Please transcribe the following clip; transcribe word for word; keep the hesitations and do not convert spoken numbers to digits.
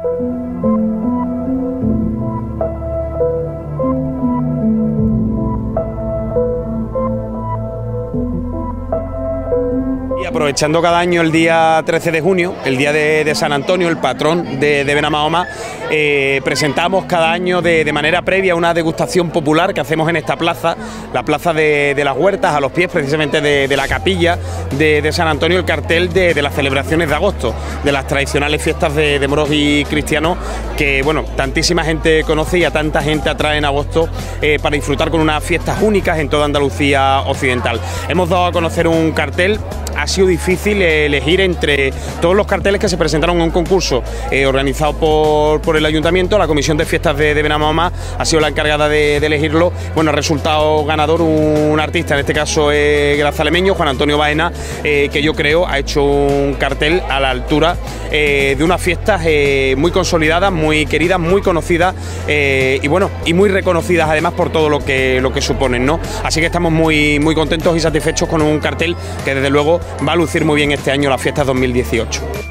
Y aprovechando cada año el día trece de junio, el día de, de San Antonio, el patrón de, de Benamahoma, eh, presentamos cada año de, de manera previa una degustación popular que hacemos en esta plaza, la plaza de, de las Huertas, a los pies precisamente de, de la capilla de, de San Antonio, el cartel de, de las celebraciones de agosto, de las tradicionales fiestas de, de moros y cristianos que, bueno, tantísima gente conoce y a tanta gente atrae en agosto eh, para disfrutar con unas fiestas únicas en toda Andalucía occidental. Hemos dado a conocer un cartel. Ha sido difícil elegir entre todos los carteles que se presentaron en un concurso eh, organizado por, por el Ayuntamiento. La Comisión de Fiestas de, de Benamahoma ha sido la encargada de, de elegirlo. Bueno, ha resultado ganador un, un artista, en este caso eh, grazalemeño, Juan Antonio Baena, eh, que yo creo ha hecho un cartel a la altura eh, de unas fiestas eh, muy consolidadas, muy queridas, muy conocidas eh, y bueno, y muy reconocidas además por todo lo que, lo que suponen, ¿no? Así que estamos muy, muy contentos y satisfechos con un cartel que desde luego va a lucir muy bien este año las fiestas dos mil dieciocho.